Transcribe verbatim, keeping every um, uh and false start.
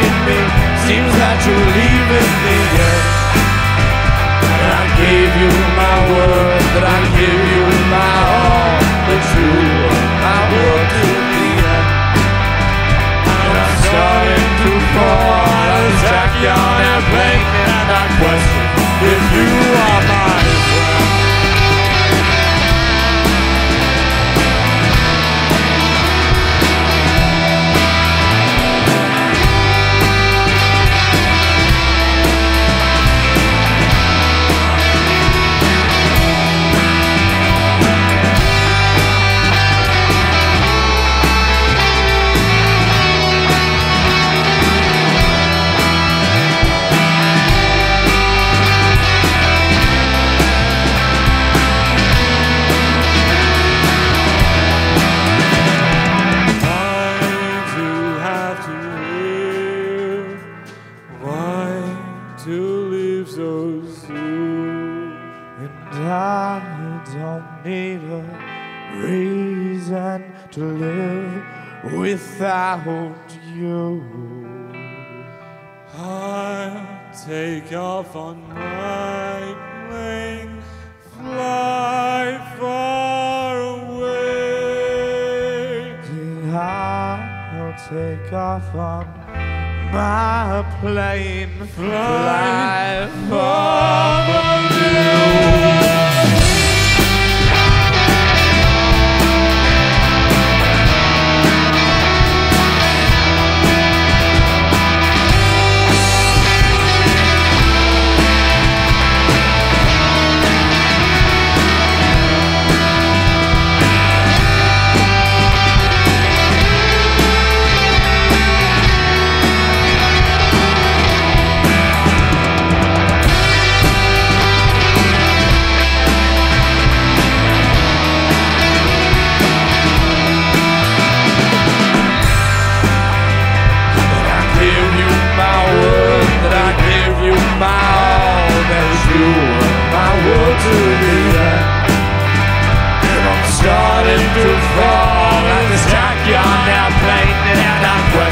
need me. Seems that you're leaving me, yeah. And I gave you my word, that I give you my all, that you were my word to the end. And I'm starting to fall out of Tachyon airplane, and I question if you are my friend. To live without you, I'll take off on my plane, fly far away. I'll take off on my plane, fly far from you. Starting to fall like this Tachyon now playing, and I'm